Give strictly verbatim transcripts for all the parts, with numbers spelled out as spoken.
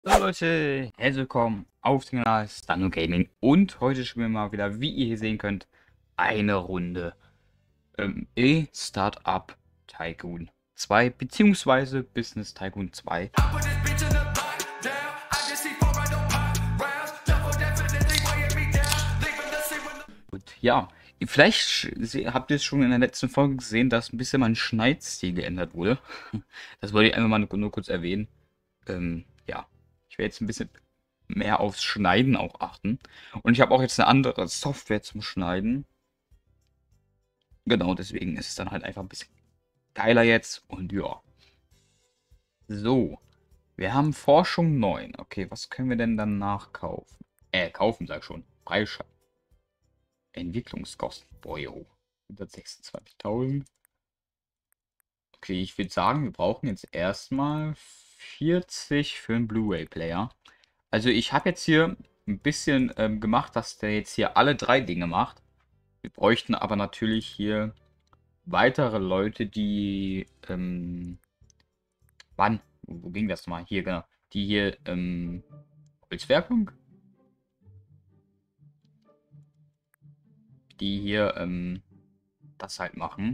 Hallo Leute, herzlich willkommen auf dem Kanal Stano Gaming und heute spielen wir mal wieder, wie ihr hier sehen könnt, eine Runde ähm, E-Startup Tycoon zwei beziehungsweise Business Tycoon zwei. Und ja, vielleicht se- habt ihr es schon in der letzten Folge gesehen, dass ein bisschen mein Schneidstil geändert wurde. Das wollte ich einfach mal nur, nur kurz erwähnen. Ähm, ja, ich werde jetzt ein bisschen mehr aufs Schneiden auch achten. Und ich habe auch jetzt eine andere Software zum Schneiden. Genau, deswegen ist es dann halt einfach ein bisschen geiler jetzt. Und ja. So, wir haben Forschung neun. Okay, was können wir denn dann nachkaufen? Äh, kaufen, sag schon. Freischalten. Entwicklungskosten. Boah, jo. hundertsechsundzwanzigtausend. Okay, ich würde sagen, wir brauchen jetzt erstmal vierzig für einen Blu-ray-Player. Also ich habe jetzt hier ein bisschen ähm, gemacht, dass der jetzt hier alle drei Dinge macht. Wir bräuchten aber natürlich hier weitere Leute, die, ähm, wann? Wo, wo ging das mal? Hier, genau. Die hier, ähm, Holzwerkung? Die hier, ähm, das halt machen.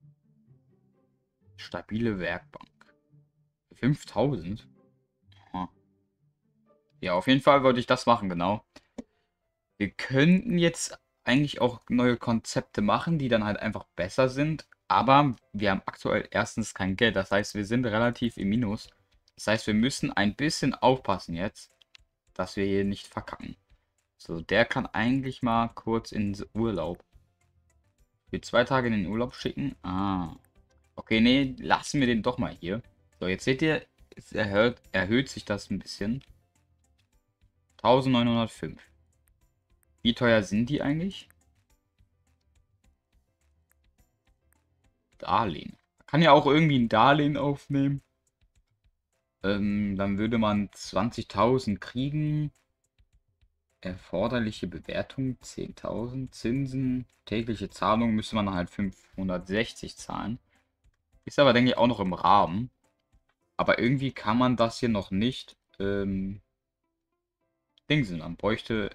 Stabile Werkbank. fünftausend? Aha. Ja, auf jeden Fall wollte ich das machen, genau. Wir könnten jetzt eigentlich auch neue Konzepte machen, die dann halt einfach besser sind. Aber wir haben aktuell erstens kein Geld. Das heißt, wir sind relativ im Minus. Das heißt, wir müssen ein bisschen aufpassen jetzt, dass wir hier nicht verkacken. So, der kann eigentlich mal kurz ins Urlaub. Wir zwei Tage in den Urlaub schicken. Ah. Okay, nee, lassen wir den doch mal hier. So, jetzt seht ihr, es erhöht, erhöht sich das ein bisschen. neunzehnhundertfünf. Wie teuer sind die eigentlich? Darlehen. Man kann ja auch irgendwie ein Darlehen aufnehmen. Ähm, dann würde man zwanzigtausend kriegen. Erforderliche Bewertung zehntausend. Zinsen. Tägliche Zahlung müsste man halt fünfhundertsechzig zahlen. Ist aber, denke ich, auch noch im Rahmen. Aber irgendwie kann man das hier noch nicht ähm, dingsen. Man bräuchte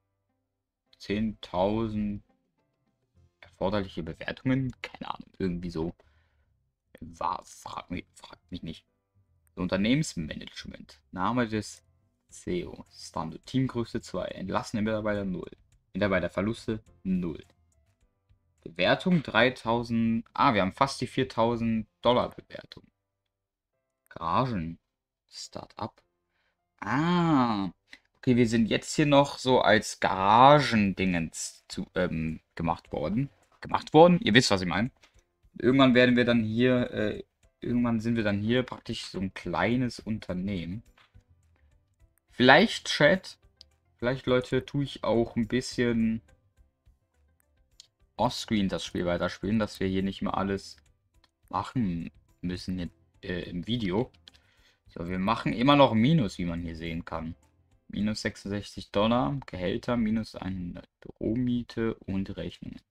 zehntausend erforderliche Bewertungen. Keine Ahnung, irgendwie so. War, frag mich, frag mich nicht. Unternehmensmanagement. Name des C E O. Standard. Teamgröße zwei. Entlassene Mitarbeiter null. Mitarbeiterverluste null. Bewertung dreitausend. Ah, wir haben fast die viertausend Dollar Bewertung. Garagen. Startup. Ah. Okay, wir sind jetzt hier noch so als Garagendingens zu, ähm, gemacht worden. Gemacht worden? Ihr wisst, was ich meine. Irgendwann werden wir dann hier, äh, irgendwann sind wir dann hier praktisch so ein kleines Unternehmen. Vielleicht, Chat, vielleicht, Leute, tue ich auch ein bisschen Offscreen das Spiel weiterspielen, dass wir hier nicht mehr alles machen müssen in, äh, im Video. So, wir machen immer noch Minus, wie man hier sehen kann. Minus sechsundsechzig Dollar, Gehälter, minus hundert, Büromiete und Rechnungen.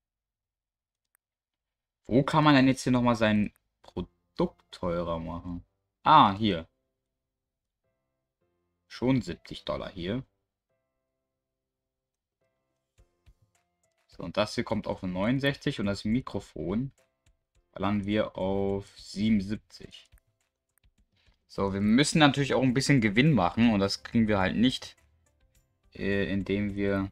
Wo kann man denn jetzt hier nochmal sein Produkt teurer machen? Ah, hier. Schon siebzig Dollar hier. So, und das hier kommt auf neunundsechzig und das Mikrofon ballern wir auf siebenundsiebzig. So, wir müssen natürlich auch ein bisschen Gewinn machen und das kriegen wir halt nicht, äh, indem wir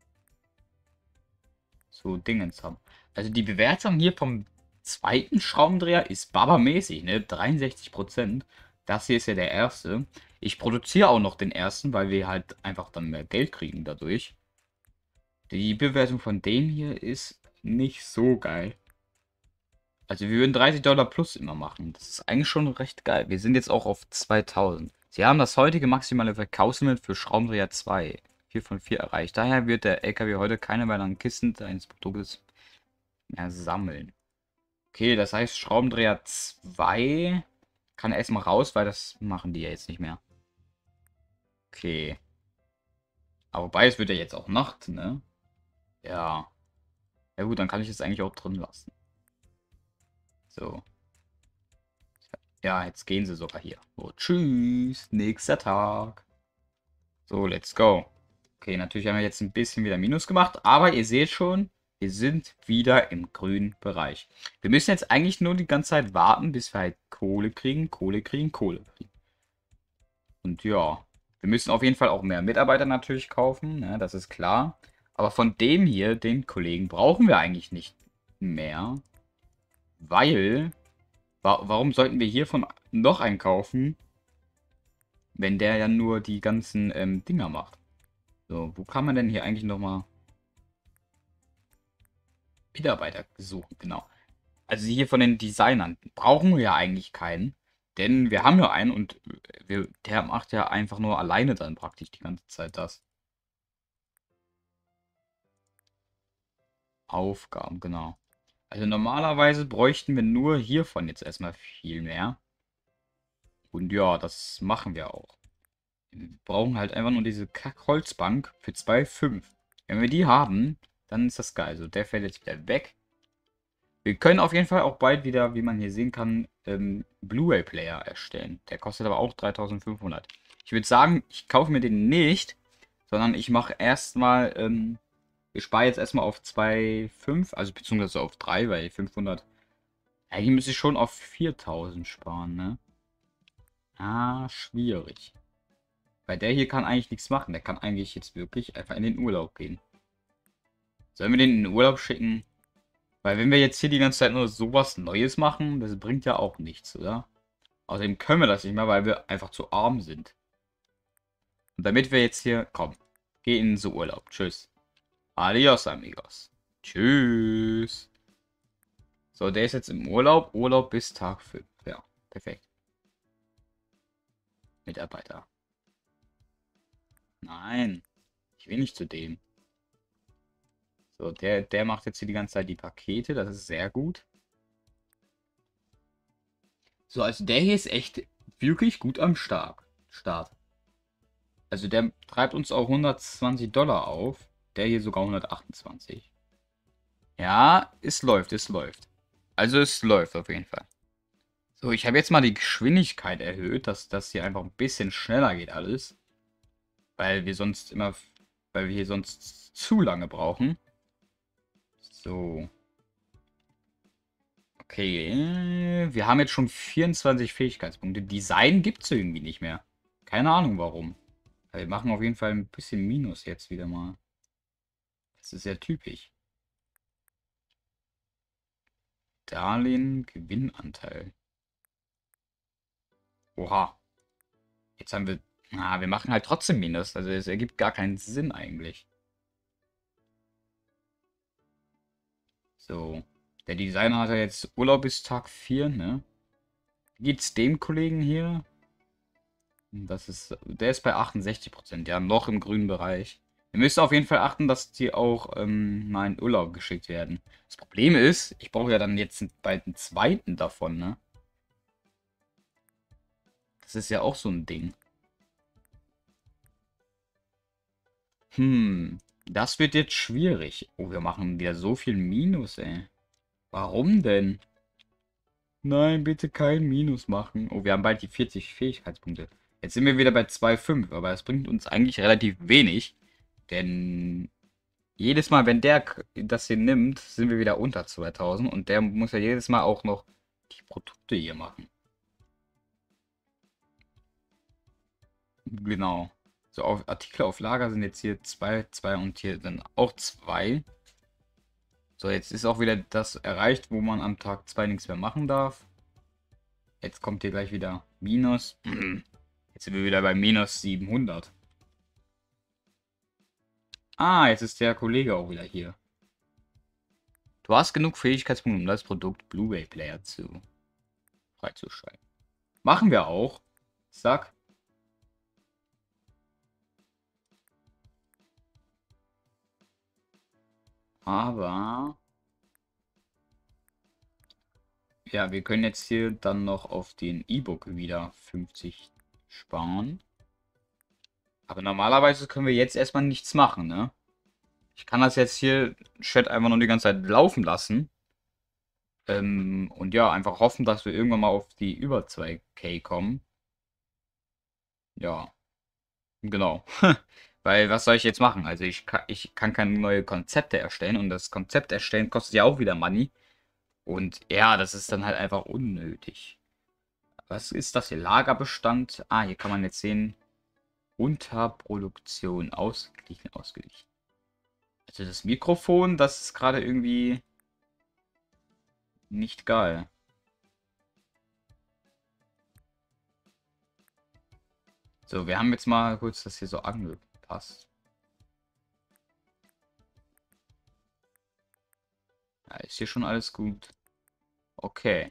so Dingens haben. Also die Bewertung hier vom zweiten Schraubendreher ist babamäßig, ne? dreiundsechzig Prozent. Das hier ist ja der erste. Ich produziere auch noch den ersten, weil wir halt einfach dann mehr Geld kriegen dadurch. Die Bewertung von dem hier ist nicht so geil. Also wir würden dreißig Dollar plus immer machen. Das ist eigentlich schon recht geil. Wir sind jetzt auch auf zweitausend. Sie haben das heutige maximale Verkaufslimit für Schraubendreher zwei. vier von vier erreicht. Daher wird der L K W heute keine weiteren Kisten eines Produktes mehr sammeln. Okay, das heißt Schraubendreher zwei kann erstmal raus, weil das machen die ja jetzt nicht mehr. Okay. Aber wobei, es wird ja jetzt auch Nacht, ne? Ja. Ja gut, dann kann ich es eigentlich auch drin lassen. So. Ja, jetzt gehen sie sogar hier. So, tschüss, nächster Tag. So, let's go. Okay, natürlich haben wir jetzt ein bisschen wieder Minus gemacht, aber ihr seht schon, wir sind wieder im grünen Bereich. Wir müssen jetzt eigentlich nur die ganze Zeit warten, bis wir halt Kohle kriegen, Kohle kriegen, Kohle kriegen. Und ja, wir müssen auf jeden Fall auch mehr Mitarbeiter natürlich kaufen, ne, das ist klar. Aber von dem hier, den Kollegen, brauchen wir eigentlich nicht mehr, weil, wa warum sollten wir hiervon noch einkaufen, wenn der ja nur die ganzen ähm, Dinger macht? So, wo kann man denn hier eigentlich nochmal Mitarbeiter suchen? Genau. Also hier von den Designern brauchen wir ja eigentlich keinen. Denn wir haben ja einen und wir, der macht ja einfach nur alleine dann praktisch die ganze Zeit das. Aufgaben, genau. Also normalerweise bräuchten wir nur hiervon jetzt erstmal viel mehr. Und ja, das machen wir auch. Wir brauchen halt einfach nur diese Kack-Holzbank für zwei Komma fünf. Wenn wir die haben, dann ist das geil. Also der fällt jetzt wieder weg. Wir können auf jeden Fall auch bald wieder, wie man hier sehen kann, ähm, Blu-ray-Player erstellen. Der kostet aber auch dreitausendfünfhundert. Ich würde sagen, ich kaufe mir den nicht, sondern ich mache erstmal, ähm, ich spare jetzt erstmal auf zwei Komma fünf, also beziehungsweise auf drei, weil fünfhundert. Eigentlich müsste ich schon auf viertausend sparen, ne? Ah, schwierig. Weil der hier kann eigentlich nichts machen. Der kann eigentlich jetzt wirklich einfach in den Urlaub gehen. Sollen wir den in den Urlaub schicken? Weil wenn wir jetzt hier die ganze Zeit nur sowas Neues machen, das bringt ja auch nichts, oder? Außerdem können wir das nicht mehr, weil wir einfach zu arm sind. Und damit wir jetzt hier... Komm, geh in den Urlaub. Tschüss. Adios, amigos. Tschüss. So, der ist jetzt im Urlaub. Urlaub bis Tag fünf. Ja, perfekt. Mitarbeiter. Nein. Ich will nicht zu dem. So, der, der macht jetzt hier die ganze Zeit die Pakete. Das ist sehr gut. So, also der hier ist echt wirklich gut am Start. Start. Also der treibt uns auch hundertzwanzig Dollar auf. Der hier sogar hundertachtundzwanzig. Ja, es läuft, es läuft. Also es läuft auf jeden Fall. So, ich habe jetzt mal die Geschwindigkeit erhöht, dass das hier einfach ein bisschen schneller geht alles. Weil wir sonst immer, weil wir hier sonst zu lange brauchen. So. Okay, wir haben jetzt schon vierundzwanzig Fähigkeitspunkte. Design gibt es irgendwie nicht mehr. Keine Ahnung warum. Aber wir machen auf jeden Fall ein bisschen Minus jetzt wieder mal. Das ist ja typisch. Darlehen, Gewinnanteil. Oha. Jetzt haben wir... Ah, wir machen halt trotzdem Minus. Also es ergibt gar keinen Sinn eigentlich. So. Der Designer hat ja jetzt Urlaub bis Tag vier, ne? Wie geht's dem Kollegen hier? Das ist... Der ist bei achtundsechzig Prozent. Ja, noch im grünen Bereich. Wir müssen auf jeden Fall achten, dass die auch ähm, mal in Urlaub geschickt werden. Das Problem ist, ich brauche ja dann jetzt bald einen zweiten davon, ne? Das ist ja auch so ein Ding. Hm, das wird jetzt schwierig. Oh, wir machen wieder so viel Minus, ey. Warum denn? Nein, bitte kein Minus machen. Oh, wir haben bald die vierzig Fähigkeitspunkte. Jetzt sind wir wieder bei zwei Komma fünf, aber das bringt uns eigentlich relativ wenig. Denn jedes Mal, wenn der das hier nimmt, sind wir wieder unter zweitausend. Und der muss ja jedes Mal auch noch die Produkte hier machen. Genau. So, auf Artikel auf Lager sind jetzt hier zwei, zwei und hier dann auch zwei. So, jetzt ist auch wieder das erreicht, wo man am Tag zwei nichts mehr machen darf. Jetzt kommt hier gleich wieder Minus. Jetzt sind wir wieder bei minus siebenhundert. Ah, jetzt ist der Kollege auch wieder hier. Du hast genug Fähigkeitspunkte, um das Produkt Blu-ray Player zu freizuschalten. Machen wir auch. Zack. Aber... Ja, wir können jetzt hier dann noch auf den E-Book wieder fünfzig sparen. Aber normalerweise können wir jetzt erstmal nichts machen, ne? Ich kann das jetzt hier Chat einfach nur die ganze Zeit laufen lassen. Ähm, und ja, einfach hoffen, dass wir irgendwann mal auf die über zwei K kommen. Ja, genau. Weil was soll ich jetzt machen? Also ich kann, ich kann keine neue Konzepte erstellen und das Konzept erstellen kostet ja auch wieder Money. Und ja, das ist dann halt einfach unnötig. Was ist das hier? Lagerbestand. Ah, hier kann man jetzt sehen. Unterproduktion. Ausgeglichen, ausgeglichen. Also das Mikrofon, das ist gerade irgendwie nicht geil. So, wir haben jetzt mal kurz das hier so angepasst. Ja, ist hier schon alles gut. Okay.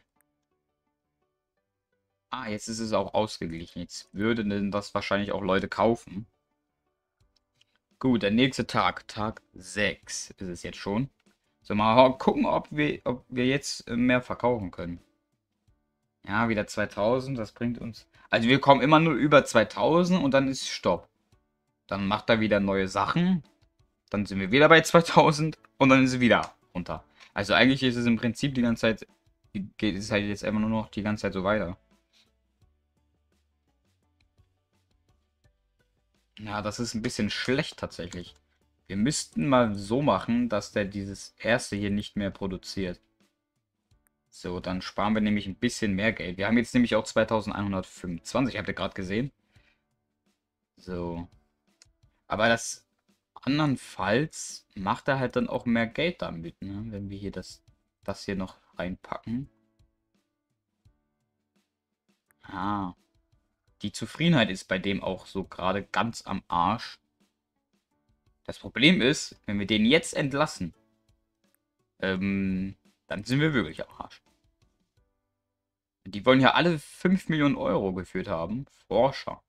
Ah, jetzt ist es auch ausgeglichen. Jetzt würden denn das wahrscheinlich auch Leute kaufen. Gut, der nächste Tag. Tag sechs ist es jetzt schon. So, mal gucken, ob wir, ob wir jetzt äh, mehr verkaufen können. Ja, wieder zweitausend. Das bringt uns... Also wir kommen immer nur über zweitausend und dann ist Stopp. Dann macht er wieder neue Sachen. Dann sind wir wieder bei zweitausend und dann ist es wieder runter. Also eigentlich ist es im Prinzip die ganze Zeit... Geht es halt jetzt einfach nur noch die ganze Zeit so weiter. Ja, das ist ein bisschen schlecht tatsächlich. Wir müssten mal so machen, dass der dieses erste hier nicht mehr produziert. So, dann sparen wir nämlich ein bisschen mehr Geld. Wir haben jetzt nämlich auch zweitausendeinhundertfünfundzwanzig, habt ihr gerade gesehen. So. Aber das andernfalls macht er halt dann auch mehr Geld damit, ne? Wenn wir hier das, das hier noch reinpacken. Ah. Die Zufriedenheit ist bei dem auch so gerade ganz am Arsch. Das Problem ist, wenn wir den jetzt entlassen, ähm, dann sind wir wirklich am Arsch. Die wollen ja alle fünf Millionen Euro geführt haben. Forscher.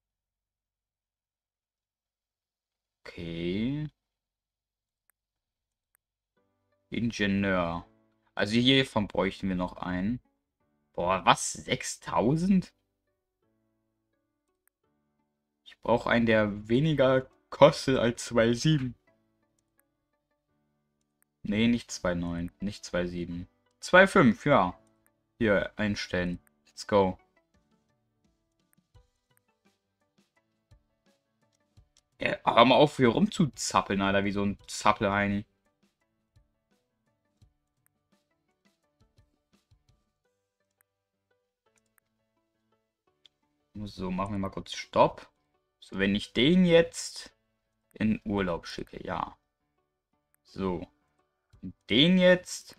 Okay. Ingenieur. Also hiervon bräuchten wir noch einen. Boah, was? sechstausend? Ich brauche einen, der weniger kostet als zwei Komma sieben. Nee, nicht zwei Komma neun. Nicht zwei Komma sieben. zwei Komma fünf, ja. Hier, einstellen. Let's go. Ja, hör mal auf, hier rumzuzappeln, Alter, wie so ein Zappelheini. So, machen wir mal kurz Stopp. So, wenn ich den jetzt in Urlaub schicke, ja. So. Den jetzt.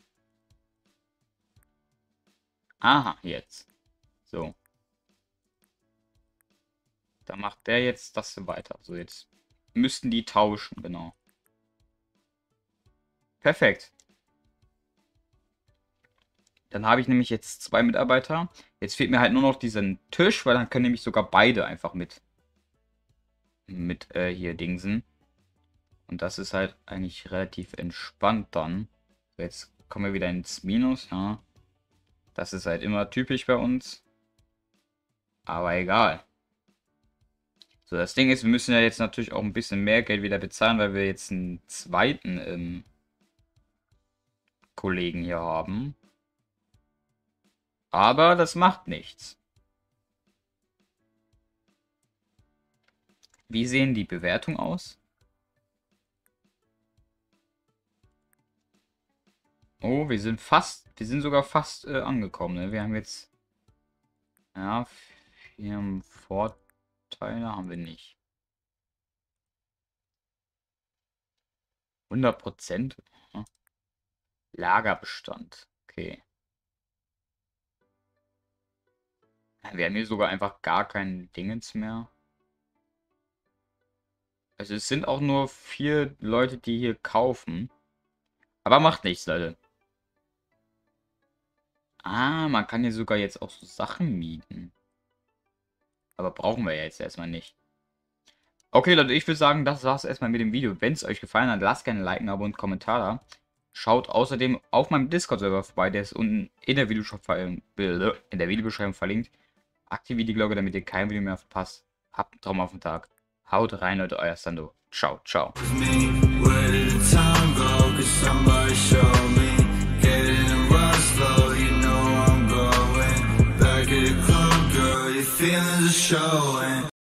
Aha, jetzt. So. Dann macht der jetzt das weiter. So, jetzt müssten die tauschen, genau. Perfekt. Dann habe ich nämlich jetzt zwei Mitarbeiter. Jetzt fehlt mir halt nur noch diesen Tisch, weil dann können nämlich sogar beide einfach mit mit äh, hier Dingsen. Und das ist halt eigentlich relativ entspannt dann. So, jetzt kommen wir wieder ins Minus, ja. Das ist halt immer typisch bei uns. Aber egal. So, das Ding ist, wir müssen ja jetzt natürlich auch ein bisschen mehr Geld wieder bezahlen, weil wir jetzt einen zweiten ähm, Kollegen hier haben. Aber das macht nichts. Wie sehen die Bewertungen aus? Oh, wir sind fast, wir sind sogar fast äh, angekommen. Ne? Wir haben jetzt, ja, Firmenvorteile haben wir nicht. hundert Prozent. Lagerbestand. Okay. Wir haben hier sogar einfach gar kein Dingens mehr. Also es sind auch nur vier Leute, die hier kaufen. Aber macht nichts, Leute. Ah, man kann hier sogar jetzt auch so Sachen mieten. Aber brauchen wir ja jetzt erstmal nicht. Okay, Leute, ich würde sagen, das war's erstmal mit dem Video. Wenn es euch gefallen hat, lasst gerne ein Like, ein Abo und einen Kommentar da. Schaut außerdem auf meinem Discord-Server vorbei, der ist unten in der Videobeschreibung in der Videobeschreibung verlinkt. Aktiviert die Glocke, damit ihr kein Video mehr verpasst. Habt einen Traum auf den Tag. Haut rein, Leute, euer Sando. Ciao, ciao. Where did the time go? Could somebody show me? Getting rust. show. And